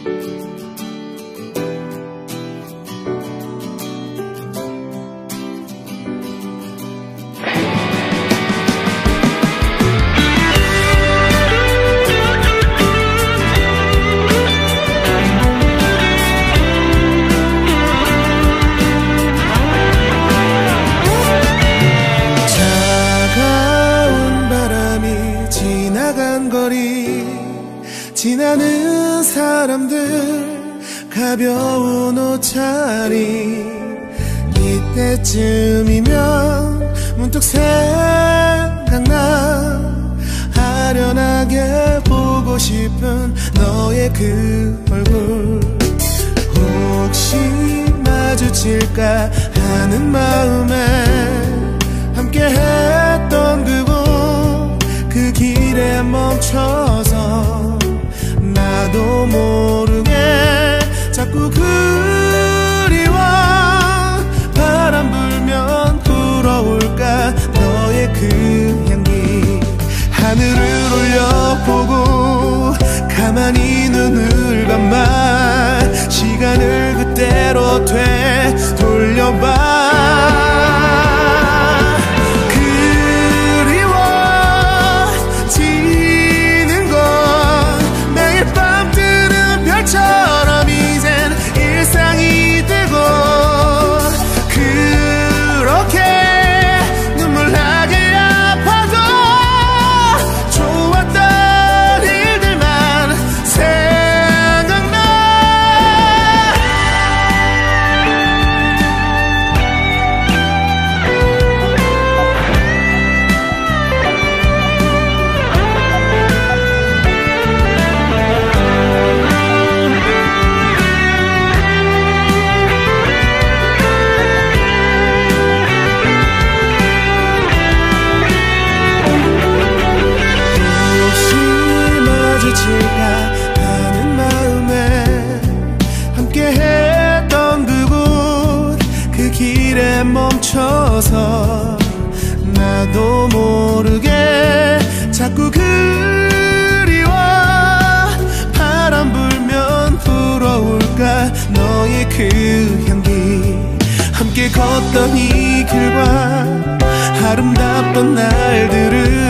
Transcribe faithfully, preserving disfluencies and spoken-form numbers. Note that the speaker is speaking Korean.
지나는 사람들 가벼운 옷차림 이때쯤이면 문득 생각나 아련하게 보고 싶은 너의 그 얼굴 혹시 마주칠까 하는 마음에 함께했던 그곳 그 길에 멈춰서 나도 모르게 자꾸 그리워 바람 불면 불어올까 너의 그 향기 하늘을 올려보고 가만히 눈을 감아 시간을 그때로 되돌려봐 처럼 이젠 일상이 되고 그렇게 눈물나게 아파도 좋았던 일들만 생각나 하는 마음에 함께했던 그곳 그 길에 멈춰서 나도 모르게 자꾸 그리워 바람 불면 불어올까 너의 그 향기 함께 걷던 이 길과 아름답던 날들을